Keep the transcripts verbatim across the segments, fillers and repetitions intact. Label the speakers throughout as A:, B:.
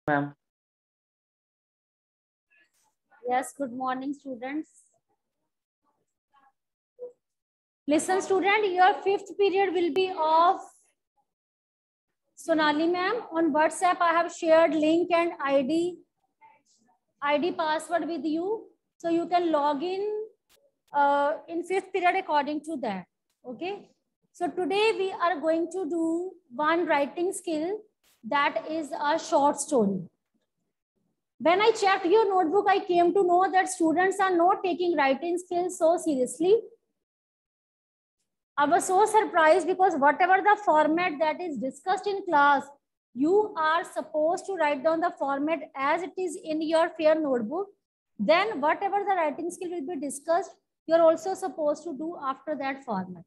A: Ma'am.
B: Yes, good morning, students. Listen, student, your fifth period will be of Sonali ma'am. On WhatsApp, I have shared link and I D, I D password with you. So you can log in uh, in fifth period according to that. Okay. So today we are going to do one writing skill, that is a short story. When I checked your notebook, I came to know that students are not taking writing skills so seriously. I was so surprised because whatever the format that is discussed in class, you are supposed to write down the format as it is in your fair notebook. Then whatever the writing skill will be discussed, you're also supposed to do after that format.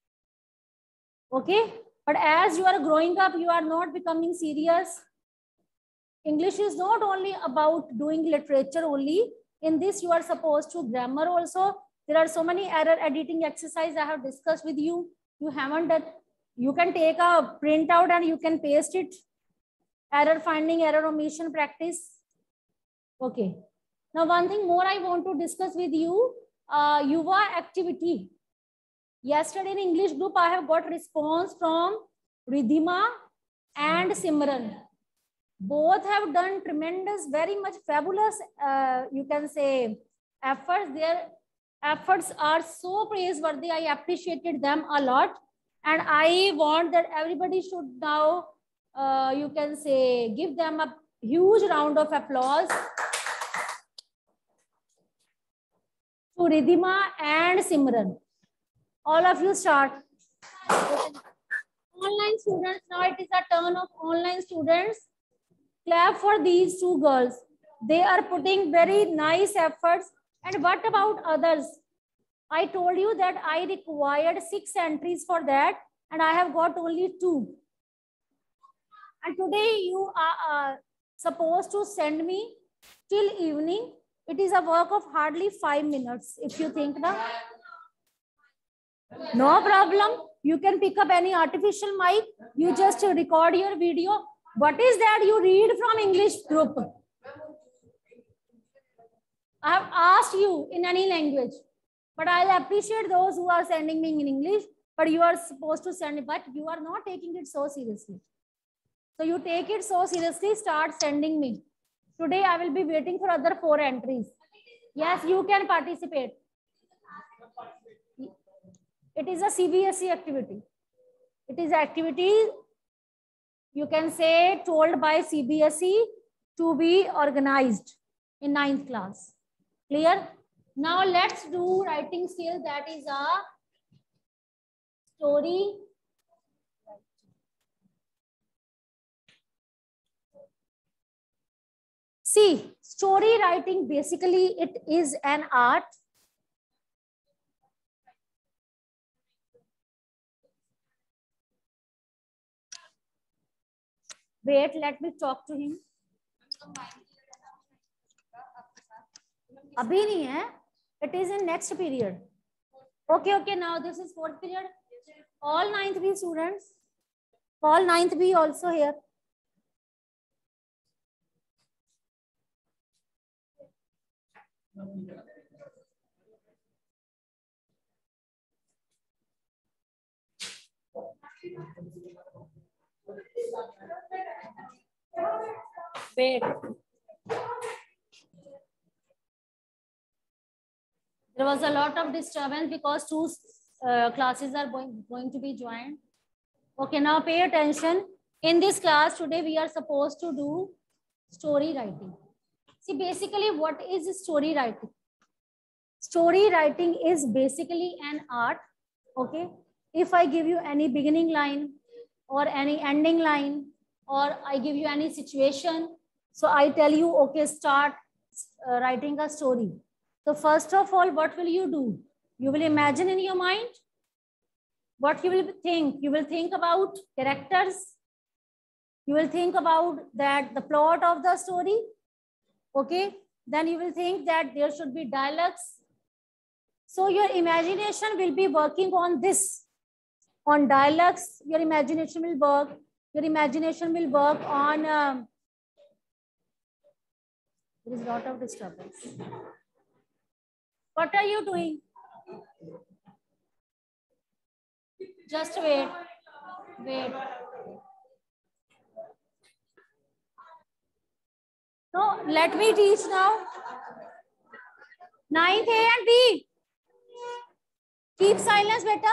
B: Okay? But as you are growing up, you are not becoming serious. English is not only about doing literature only. In this, you are supposed to grammar also. There are so many error editing exercises I have discussed with you. You haven't done. You can take a printout and you can paste it. Error finding, error omission practice. Okay. Now, one thing more I want to discuss with you. Uh, Yuva activity. Yesterday in English group, I have got response from Ridhima and Simran. Both have done tremendous, very much fabulous, uh, you can say, efforts. Their efforts are so praiseworthy. I appreciated them a lot. And I want that everybody should now, uh, you can say, give them a huge round of applause to Ridhima and Simran. All of you start. Online students, now it is a turn of online students. Clap for these two girls. They are putting very nice efforts. And what about others? I told you that I required six entries for that, and I have got only two. And today you are uh, supposed to send me till evening. It is a work of hardly five minutes, if you think that. No problem. You can pick up any artificial mic. You just record your video. What is that you read from English group? I have asked you in any language, but I'll appreciate those who are sending me in English, but you are supposed to send it, but you are not taking it so seriously. So you take it so seriously, start sending me. Today I will be waiting for other four entries. Yes, you can participate. It is a C B S E activity. It is activity, you can say, told by C B S E to be organized in ninth class. Clear? Now let's do writing skill, that is a story. See, story writing, basically it is an art. Wait, let me talk to him. Abhi nahi hai. It is in next period. Okay, okay, now this is fourth period. All ninth B students. All ninth B also here. Wait. There was a lot of disturbance because two uh, classes are going, going to be joined. Okay, now pay attention. In this class today, we are supposed to do story writing. See, basically, what is story writing? Story writing is basically an art. Okay, if I give you any beginning line or any ending line, or I give you any situation, so I tell you, okay, start uh, writing a story. So first of all, what will you do? You will imagine in your mind. What you will think? You will think about characters. You will think about that the plot of the story. Okay. Then you will think that there should be dialogues. So your imagination will be working on this. On dialogues, your imagination will work. Your imagination will work on um, There is a lot of disturbance. What are you doing? Just wait. Wait. No, let me teach now. Ninth A and B. Keep silence, beta.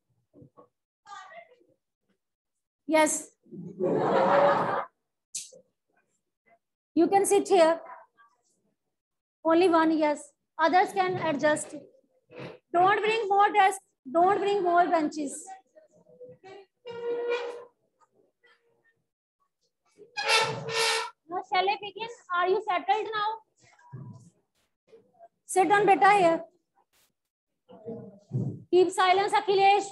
B: Yes. You can sit here. Only one, yes. Others can adjust. Don't bring more desks. Don't bring more benches. Now, shall I begin? Are you settled now? Sit down, beta, here. Keep silence, Akhilesh.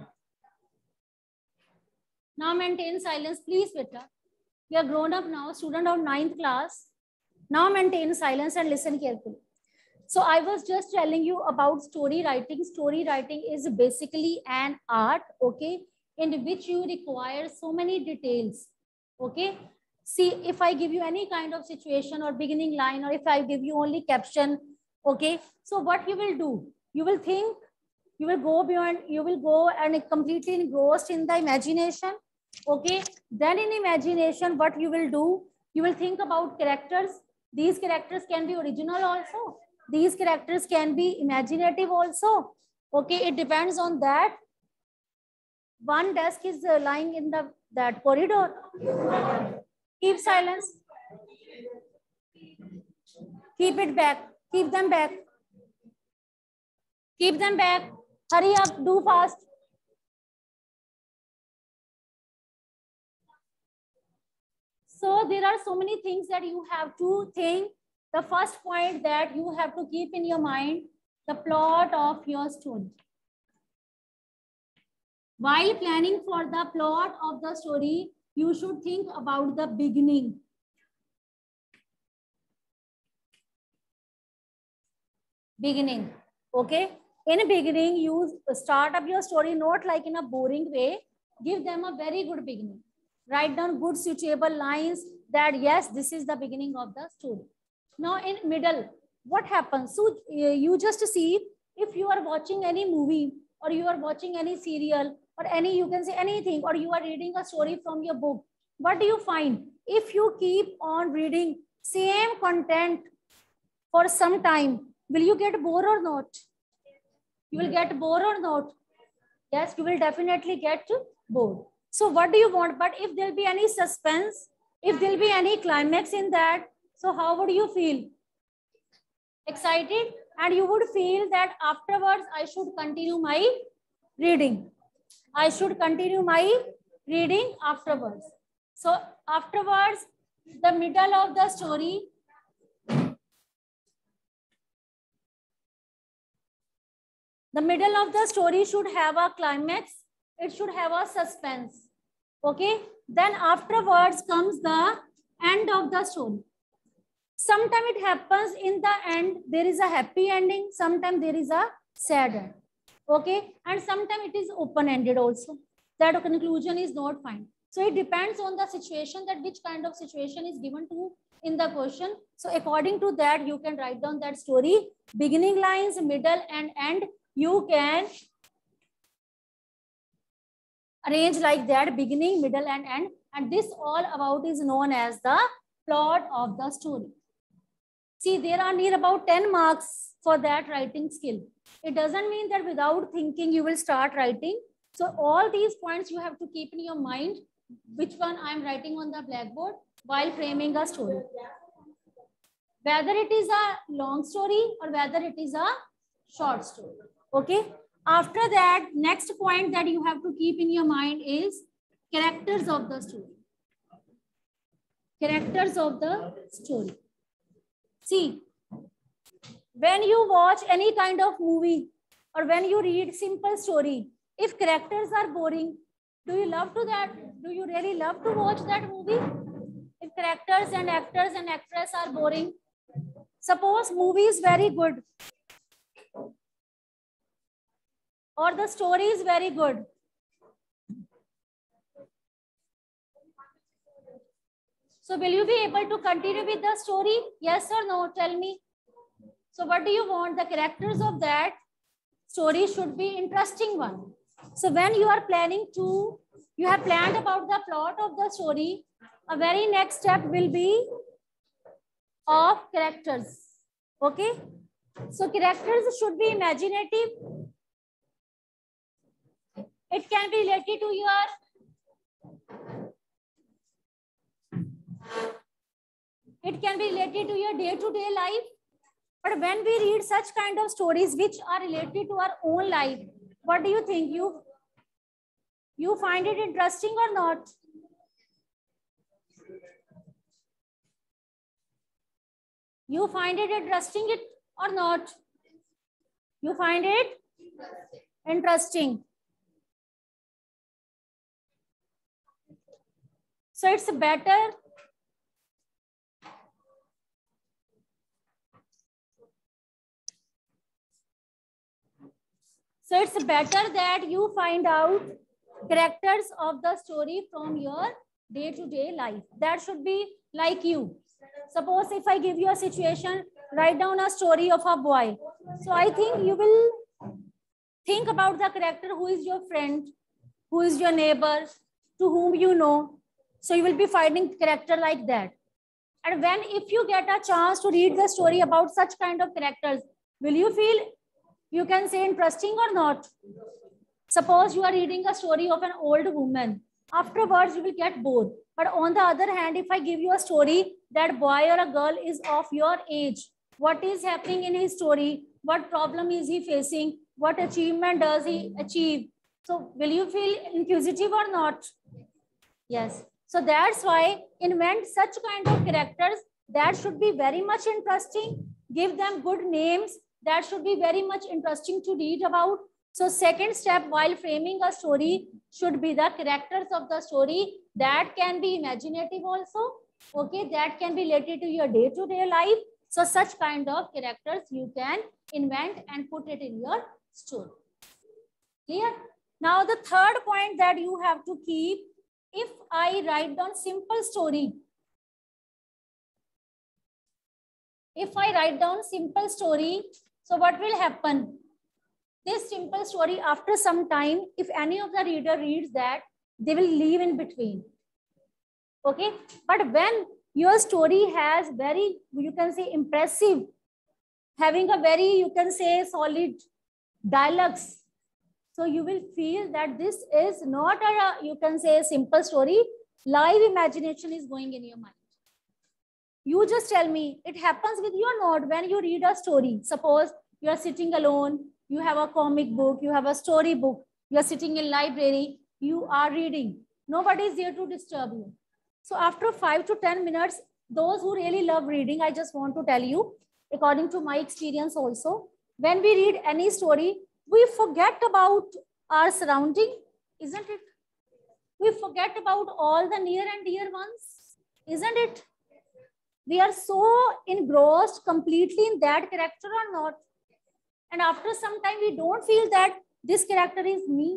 B: Now maintain silence, please, beta. You are grown up now, student of ninth class. Now maintain silence and listen carefully. So I was just telling you about story writing. Story writing is basically an art, okay, in which you require so many details, okay. See, if I give you any kind of situation or beginning line, or if I give you only caption, okay, so what you will do? You will think, you will go beyond, you will go and completely engrossed in the imagination, okay. Then in imagination, what you will do? You will think about characters. These characters can be original also. These characters can be imaginative also. Okay, it depends on that. One desk is uh, lying in the that corridor. Keep silence. Keep it back. Keep them back. Keep them back. Hurry up. Do fast. So there are so many things that you have to think. The first point that you have to keep in your mind, the plot of your story. While planning for the plot of the story, you should think about the beginning. Beginning, okay? In the beginning, you start up your story not like in a boring way. Give them a very good beginning. Write down good suitable lines that yes, this is the beginning of the story. Now in middle, what happens? So you just see, if you are watching any movie or you are watching any serial or any, you can say anything, or you are reading a story from your book, what do you find? If you keep on reading same content for some time, will you get bored or not? You will get bored or not? Yes, you will definitely get bored. So what do you want? But if there'll be any suspense, if there'll be any climax in that, so how would you feel? Excited? And you would feel that afterwards, I should continue my reading. I should continue my reading afterwards. So afterwards, the middle of the story, the middle of the story should have a climax. It should have a suspense. Okay. Then afterwards comes the end of the story. Sometimes it happens in the end, there is a happy ending. Sometimes there is a sad end. Okay. And sometimes it is open-ended also. That conclusion is not fine. So it depends on the situation, that which kind of situation is given to in the question. So according to that, you can write down that story, beginning lines, middle and end. You can arrange like that, beginning, middle and end. And this all about is known as the plot of the story. See, there are near about ten marks for that writing skill. It doesn't mean that without thinking you will start writing. So all these points you have to keep in your mind, which one I'm writing on the blackboard while framing a story. Whether it is a long story or whether it is a short story. Okay. After that, next point that you have to keep in your mind is characters of the story. Characters of the story. See, when you watch any kind of movie or when you read simple story, if characters are boring, do you love to that? Do you really love to watch that movie? If characters and actors and actress are boring, suppose movie is very good or the story is very good. So will you be able to continue with the story? Yes or no? Tell me. So what do you want? The characters of that story should be interesting one. So when you are planning to, you have planned about the plot of the story, a very next step will be of characters. Okay. So characters should be imaginative. It can be related to your it can be related to your day-to-day life. But when we read such kind of stories which are related to our own life, what do you think? You, you find it interesting or not? You find it interesting it or not? You find it interesting. So it's better So it's better that you find out characters of the story from your day-to-day life. That should be like you. Suppose if I give you a situation, write down a story of a boy. So I think you will think about the character who is your friend, who is your neighbor, to whom you know. So you will be finding character like that. And when, if you get a chance to read the story about such kind of characters, will you feel, you can say, interesting or not? Suppose you are reading a story of an old woman. Afterwards, you will get bored. But on the other hand, if I give you a story that boy or a girl is of your age, what is happening in his story? What problem is he facing? What achievement does he achieve? So will you feel inquisitive or not? Yes. So that's why invent such kind of characters that should be very much interesting. Give them good names that should be very much interesting to read about. So second step while framing a story should be the characters of the story that can be imaginative also. Okay, that can be related to your day-to-day life. So such kind of characters you can invent and put it in your story. Clear? Now the third point that you have to keep, if I write down simple story, if I write down simple story, so what will happen? This simple story, after some time, if any of the reader reads that, they will leave in between. Okay. But when your story has very, you can say, impressive, having a very, you can say, solid dialogues, so you will feel that this is not a, you can say, a simple story. Live imagination is going in your mind. You just tell me, it happens with you or not when you read a story. Suppose you are sitting alone, you have a comic book, you have a story book, you are sitting in library, you are reading. Nobody is there to disturb you. So after five to ten minutes, those who really love reading, I just want to tell you, according to my experience also, when we read any story, we forget about our surrounding, isn't it? We forget about all the near and dear ones, isn't it? We are so engrossed completely in that character or not. And after some time, we don't feel that this character is me.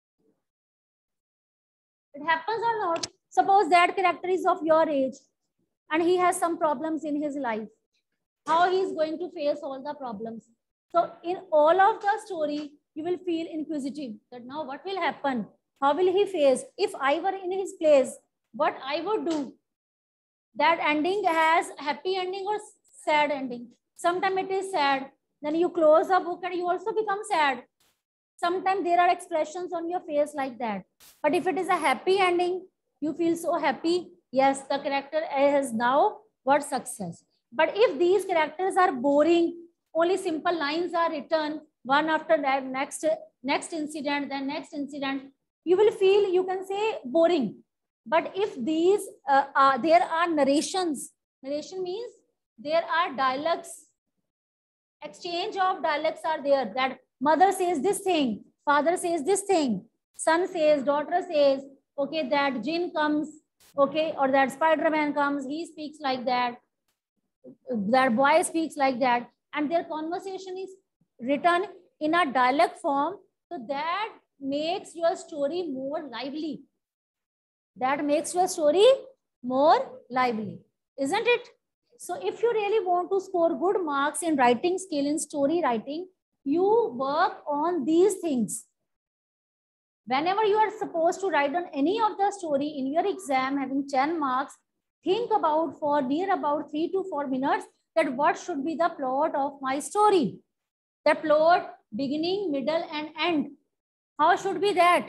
B: It happens or not? Suppose that character is of your age and he has some problems in his life. How he is going to face all the problems. So in all of the story, you will feel inquisitive that now what will happen? How will he face? If I were in his place, what I would do? That ending has happy ending or sad ending. Sometimes it is sad. Then you close the book and you also become sad. Sometimes there are expressions on your face like that. But if it is a happy ending, you feel so happy. Yes, the character has now got success. But if these characters are boring, only simple lines are written, one after that, next, next incident, then next incident, you will feel, you can say, boring. But if these, uh, are, there are narrations, narration means there are dialogues, exchange of dialogues are there, that mother says this thing, father says this thing, son says, daughter says, okay, that jinn comes, okay, or that Spider-Man comes, he speaks like that, that boy speaks like that, and their conversation is written in a dialogue form, so that makes your story more lively. That makes your story more lively, isn't it? So if you really want to score good marks in writing skill, in story writing, you work on these things. Whenever you are supposed to write on any of the story in your exam having ten marks, think about for near about three to four minutes that what should be the plot of my story. The plot, beginning, middle, and end. How should be that?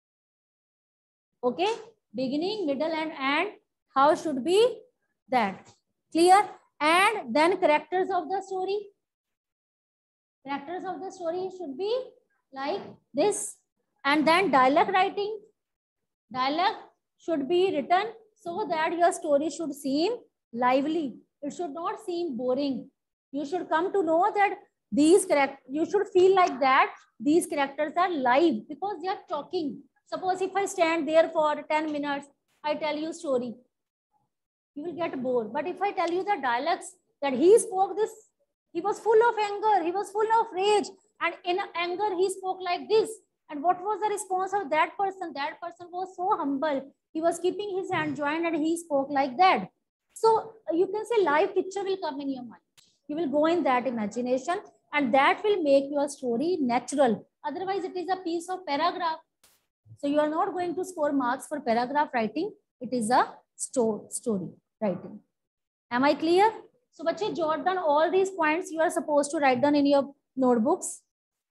B: Okay, beginning, middle, and end. How should be that? Clear? And then characters of the story. Characters of the story should be like this. And then dialogue writing. Dialogue should be written so that your story should seem lively. It should not seem boring. You should come to know that these characters, you should feel like that these characters are live because they are talking. Suppose if I stand there for ten minutes, I tell you story, you will get bored. But if I tell you the dialogues that he spoke this, he was full of anger, he was full of rage, and in anger he spoke like this. And what was the response of that person? That person was so humble. He was keeping his hand joined and he spoke like that. So you can say live picture will come in your mind. You will go in that imagination and that will make your story natural. Otherwise, it is a piece of paragraph. So you are not going to score marks for paragraph writing. It is a story writing. Am I clear? So, bache, jot down all these points you are supposed to write down in your notebooks.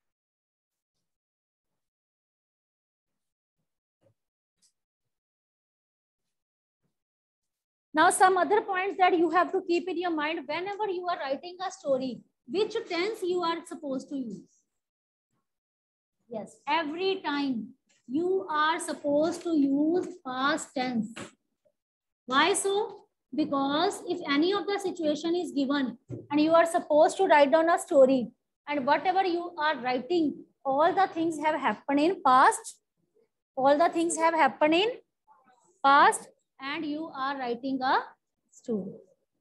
B: Now, some other points that you have to keep in your mind whenever you are writing a story, which tense you are supposed to use. Yes, every time you are supposed to use past tense. Why so? Because if any of the situation is given and you are supposed to write down a story and whatever you are writing, all the things have happened in past, all the things have happened in past and you are writing a story.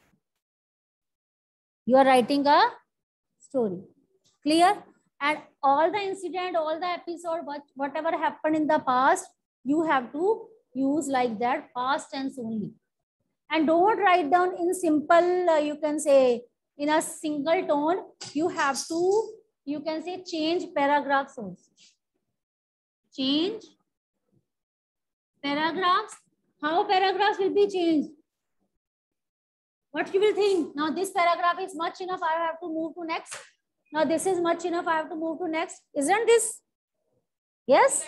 B: You are writing a story. Clear? And all the incident, all the episode, what, whatever happened in the past, you have to use like that past tense only. And don't write down in simple, uh, you can say in a single tone, you have to, you can say change paragraphs also. Change paragraphs. How paragraphs will be changed? What you will think? Now this paragraph is much enough, I have to move to next. Now this is much enough, I have to move to next. Isn't this? Yes?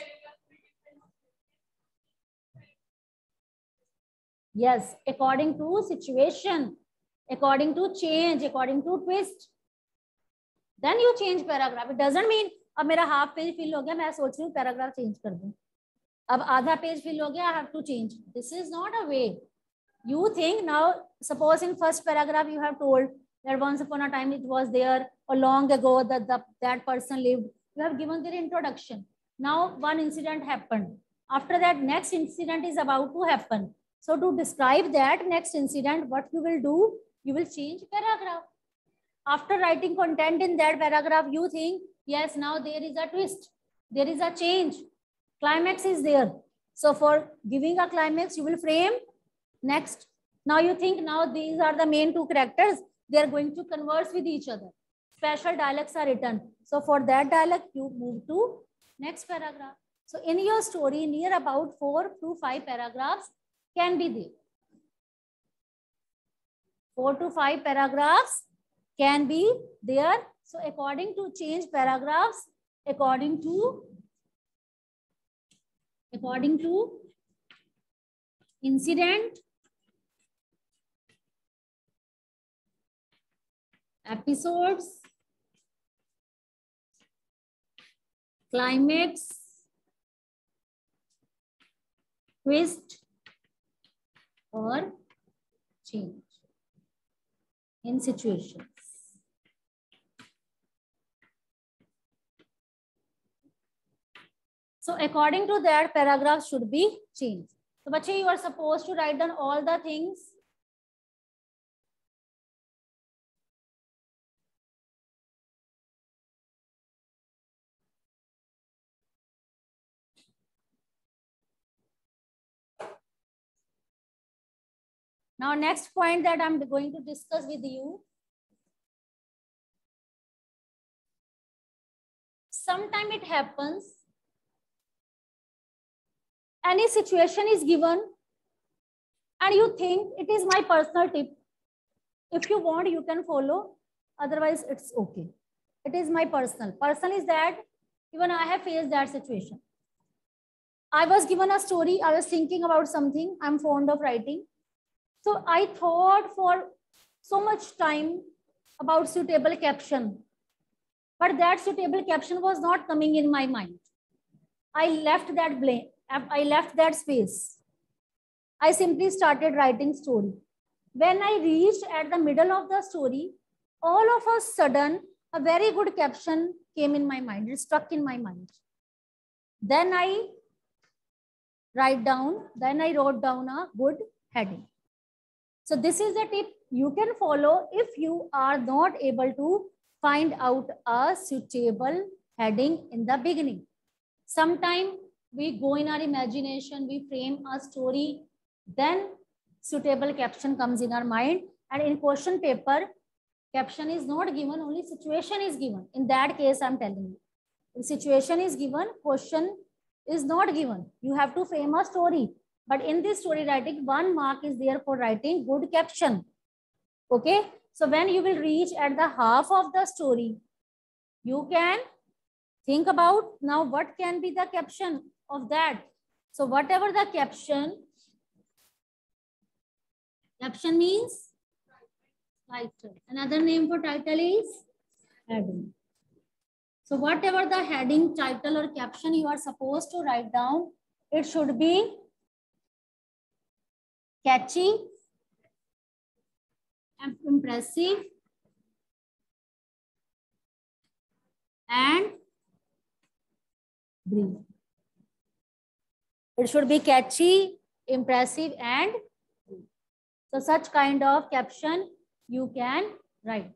B: Yes, according to situation, according to change, according to twist. Then you change paragraph. It doesn't mean अब मेरा half page fill हो गया, मैं सोच रही हूँ paragraph change कर दूँ. अब आधा page fill हो गया, I have to change. This is not a way. You think now, suppose in first paragraph you have told that once upon a time it was there or long ago that the, that person lived. You have given their introduction. Now one incident happened. After that, next incident is about to happen. So to describe that next incident, what you will do, you will change paragraph. After writing content in that paragraph, you think, yes, now there is a twist. There is a change. Climax is there. So for giving a climax, you will frame next. Now you think now these are the main two characters. They are going to converse with each other. Special dialogues are written. So for that dialogue, you move to next paragraph. So in your story, near about four to five paragraphs can be there. Four to five paragraphs can be there. So according to change paragraphs, according to according to incident, episodes, climax, twist, or change in situations. So according to that, paragraph should be changed. So, bache, you are supposed to write down all the things Now, next point that I'm going to discuss with you. Sometimes it happens, any situation is given and you think it is my personal tip. If you want, you can follow. Otherwise, it's okay. It is my personal. Personal is that even I have faced that situation. I was given a story. I was thinking about something. I'm fond of writing. So I thought for so much time about suitable caption. But that suitable caption was not coming in my mind. I left that blame. I left that space. I simply started writing story. When I reached at the middle of the story, all of a sudden, a very good caption came in my mind. It stuck in my mind. Then I write down, then I wrote down a good heading. So this is the tip you can follow if you are not able to find out a suitable heading in the beginning. Sometimes we go in our imagination, we frame a story, then suitable caption comes in our mind, and in question paper, caption is not given, only situation is given. In that case, I'm telling you, if situation is given, question is not given. You have to frame a story. But in this story writing, one mark is there for writing good caption. Okay. So when you will reach at the half of the story, you can think about now what can be the caption of that. So whatever the caption, caption means title. Another name for title is heading. So whatever the heading, title or caption you are supposed to write down, it should be catchy and impressive and brief. It should be catchy, impressive and brief. So such kind of caption you can write.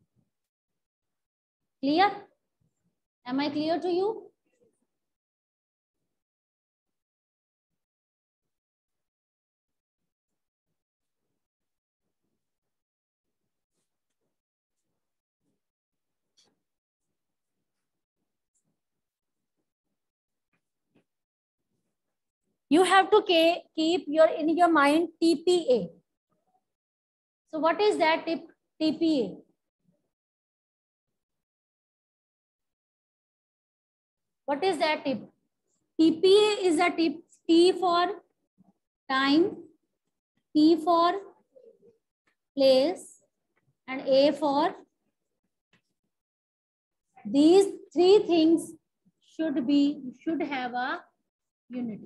B: Clear? Am I clear to you? You have to keep your in your mind T P A. So what is that tip, T P A? What is that tip? T P A is a tip. T for time, P for place, and A for these three things should be, should have a unity.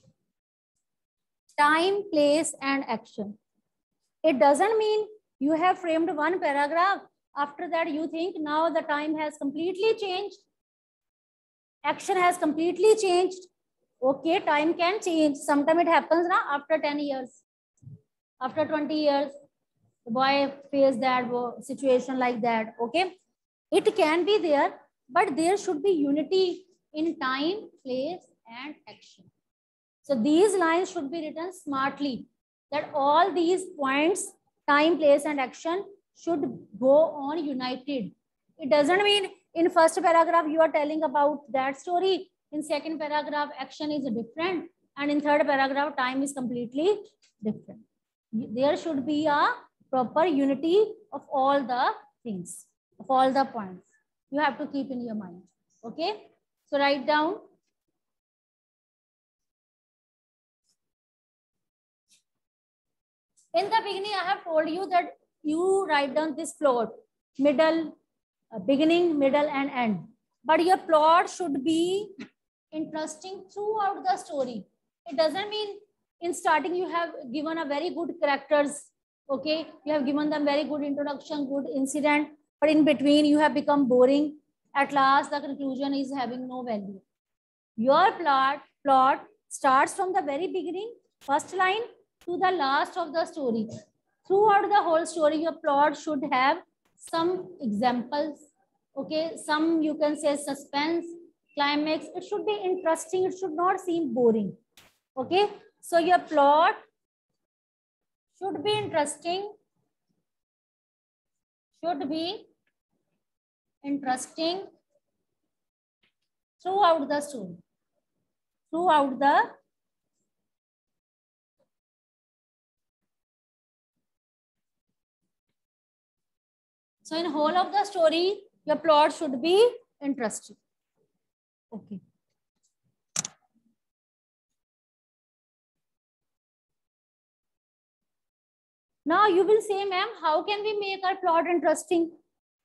B: Time, place, and action. It doesn't mean you have framed one paragraph. After that, you think now the time has completely changed. Action has completely changed. Okay, time can change. Sometimes it happens now after ten years. After twenty years, the boy faced that situation like that. Okay, it can be there, but there should be unity in time, place, and action. So these lines should be written smartly, that all these points, time, place, and action should go on united. It doesn't mean in first paragraph you are telling about that story, in second paragraph action is different, and in third paragraph time is completely different. There should be a proper unity of all the things, of all the points. You have to keep in your mind. Okay, so write down. In the beginning, I have told you that you write down this plot, middle, uh, beginning, middle, and end. But your plot should be interesting throughout the story. It doesn't mean in starting you have given a very good characters. Okay, you have given them very good introduction, good incident, but in between you have become boring. At last, the conclusion is having no value. Your plot plot starts from the very beginning, first line, to the last of the story. Throughout the whole story, your plot should have some examples. Okay, some you can say suspense, climax. It should be interesting. It should not seem boring. Okay, so your plot should be interesting, should be interesting throughout the story, throughout the so in whole of the story, your plot should be interesting. Okay. Now you will say, ma'am, how can we make our plot interesting?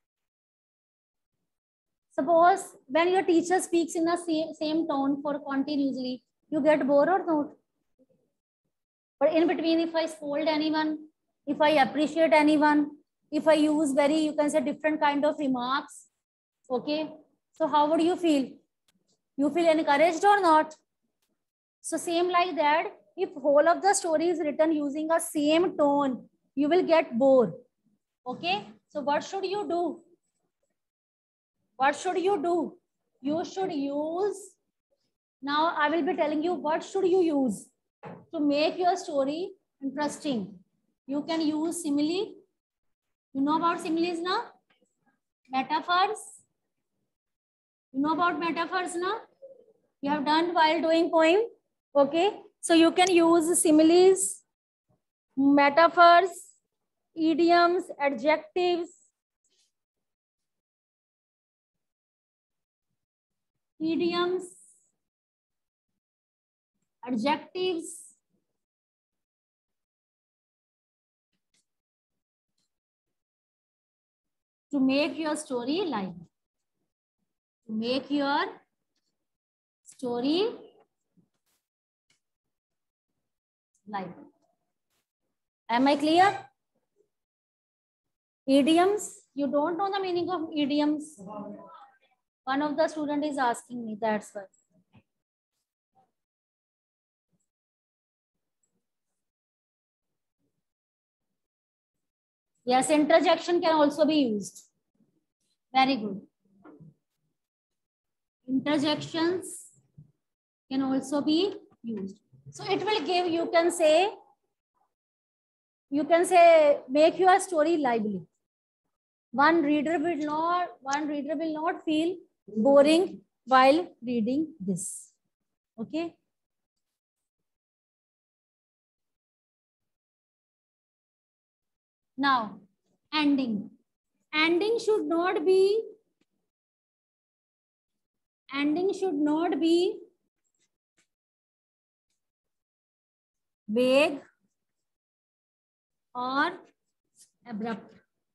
B: Suppose when your teacher speaks in the same, same tone for continuously, you get bored or not? But in between, if I scold anyone, if I appreciate anyone, if I use very, you can say different kind of remarks, okay? So how would you feel? You feel encouraged or not? So same like that, if whole of the story is written using a same tone, you will get bored, okay? So what should you do? What should you do? You should use, now I will be telling you what should you use to make your story interesting. You can use simile. You know about similes now? Metaphors. You know about metaphors now? You have done while doing poem. Okay. So you can use similes, metaphors, idioms, adjectives, idioms, adjectives, to make your story live. To make your story live. Am I clear? Idioms. You don't know the meaning of idioms. One of the student is asking me, that's why. Yes, interjection can also be used. Very good. Interjections can also be used. So it will give, you can say, you can say, make your story lively. One reader will not, one reader will not feel boring while reading this. Okay. Now, ending. Ending should not be, ending should not be vague or abrupt.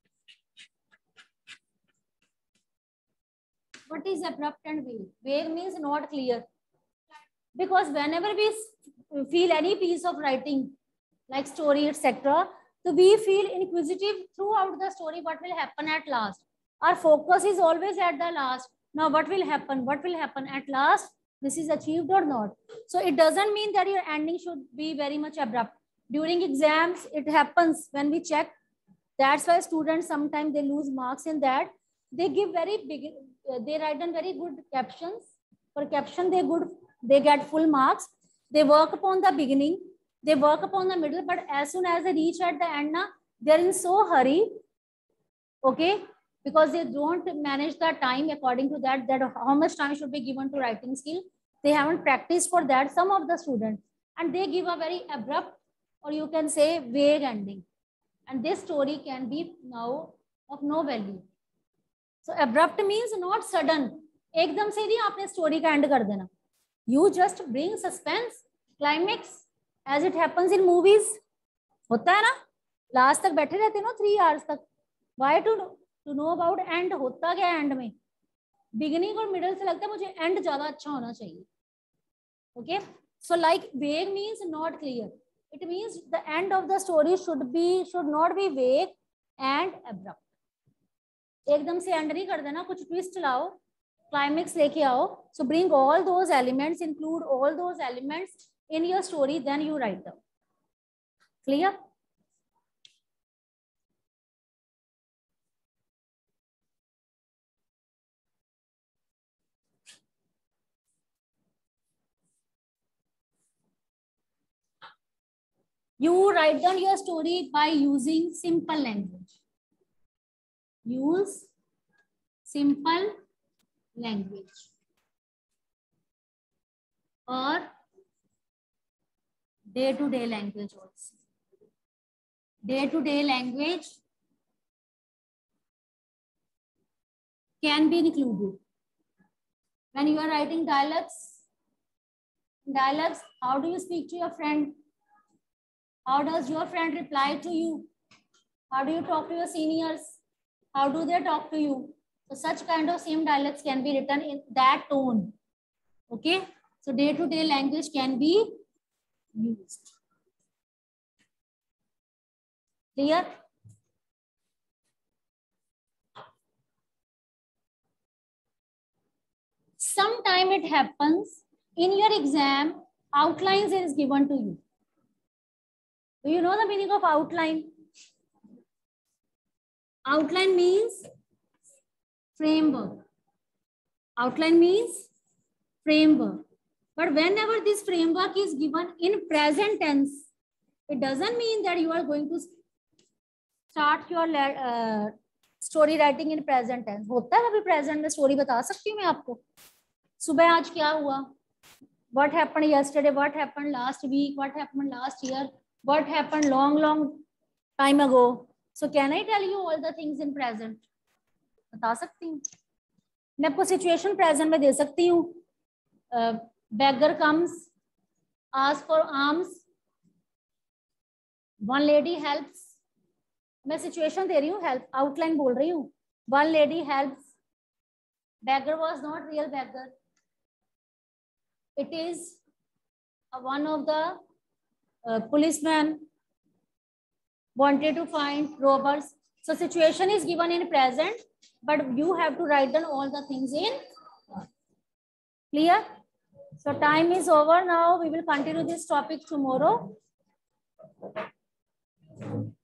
B: What is abrupt and vague? Vague means not clear. Because whenever we feel any piece of writing, like story, et cetera, so we feel inquisitive throughout the story, what will happen at last. Our focus is always at the last. Now, what will happen? What will happen at last? This is achieved or not? So it doesn't mean that your ending should be very much abrupt. During exams, it happens when we check. That's why students sometimes they lose marks in that. They give very big, they write down very good captions. For caption, they good, they get full marks. They work upon the beginning. They work upon the middle, but as soon as they reach at the end, na, they're in so hurry, okay, because they don't manage the time according to that, that how much time should be given to writing skill. They haven't practiced for that, some of the students, and they give a very abrupt, or you can say vague ending. And this story can be now of no value. So abrupt means not sudden. एकदम से नहीं आपने story का end कर देना. You just bring suspense, climax. As it happens in movies, होता है ना, लास्ट तक बैठे रहते हैं ना थ्री आवर्स तक. Why to to know about end? होता क्या एंड में? बिगिनिंग और मिडल से लगता है मुझे एंड ज्यादा अच्छा होना चाहिए. Okay, so like vague means not clear. It means the end of the story should be should not be vague and abrupt. एकदम से एंड नहीं कर देना, कुछ ट्विस्ट लाओ, क्लाइमेक्स लेके आओ. So bring all those elements, include all those elements in your story, then you write them. Clear? You write down your story by using simple language. Use simple language or day-to-day language also. Day-to-day language can be included. When you are writing dialogues, dialogues, how do you speak to your friend? How does your friend reply to you? How do you talk to your seniors? How do they talk to you? So such kind of same dialects can be written in that tone. Okay. So day-to-day language can be used. Clear? Sometime it happens in your exam, outlines is given to you. Do you know the meaning of outline? Outline means framework. Outline means framework. But whenever this framework is given in present tense, it doesn't mean that you are going to start your uh, story writing in present tense. होता है कभी present में story बता सकती हूँ मैं आपको. सुबह आज क्या हुआ? What happened yesterday? What happened last week? What happened last year? What happened long, long time ago? So can I tell you all the things in present? बता सकती हूँ. मैं आपको situation present में दे सकती हूँ. Uh, beggar comes, asks for alms. One lady helps. मैं situation दे रही हूँ, help outline बोल रही हूँ. One lady helps. Beggar was not real beggar. It is uh, one of the uh, policemen wanted to find robbers. So situation is given in present, but you have to write down all the things in. Clear? So time is over now. We will continue this topic tomorrow.